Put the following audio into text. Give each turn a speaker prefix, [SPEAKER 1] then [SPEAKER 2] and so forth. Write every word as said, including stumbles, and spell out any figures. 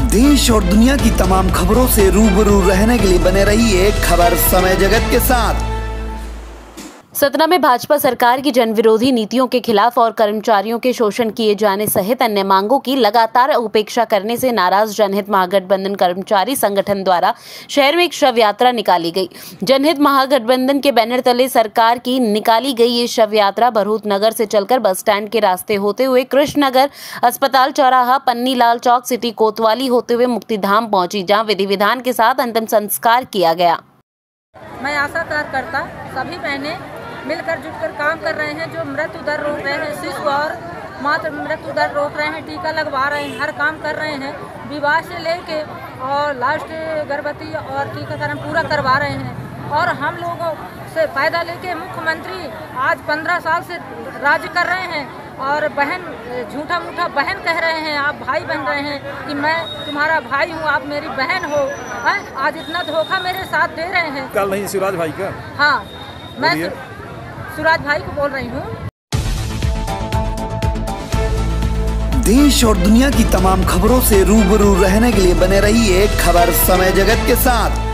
[SPEAKER 1] देश और दुनिया की तमाम खबरों से रूबरू रहने के लिए बने रहिए खबर समय जगत के साथ।
[SPEAKER 2] सतना में भाजपा सरकार की जनविरोधी नीतियों के खिलाफ और कर्मचारियों के शोषण किए जाने सहित अन्य मांगों की लगातार उपेक्षा करने से नाराज जनहित महागठबंधन कर्मचारी संगठन द्वारा शहर में एक शव यात्रा निकाली गई। जनहित महागठबंधन के बैनर तले सरकार की निकाली गई ये शव यात्रा भरूच नगर से चलकर बस स्टैंड के रास्ते होते हुए कृष्णनगर, अस्पताल चौराहा, पन्नीलाल चौक, सिटी कोतवाली होते हुए मुक्तिधाम पहुंची, जहां विधि विधान के साथ अंतिम संस्कार किया गया।
[SPEAKER 3] मैं आशा कार्यकर्ता सभी बहनें मिलकर जुटकर काम कर रहे हैं, जो मृत्यु दर रोक रहे हैं, शिशु और मातृ मृत्यु दर रोक रहे हैं, टीका लगवा रहे हैं, हर काम कर रहे हैं, विवाह से लेके और लास्ट गर्भवती और टीकाकरण पूरा करवा रहे हैं। और हम लोगों से फायदा लेके मुख्यमंत्री आज पंद्रह साल से राज्य कर रहे हैं और बहन झूठा मूठा बहन कह रहे हैं, आप भाई बन रहे हैं कि मैं तुम्हारा भाई हूँ, आप मेरी बहन हो। है? आज इतना धोखा मेरे साथ दे रहे हैं।
[SPEAKER 4] कल नहीं शिवराज भाई का?
[SPEAKER 3] हाँ, मैं शिवराज भाई को बोल रही हूँ।
[SPEAKER 1] देश और दुनिया की तमाम खबरों से रूबरू रहने के लिए बने रहिए खबर समय जगत के साथ।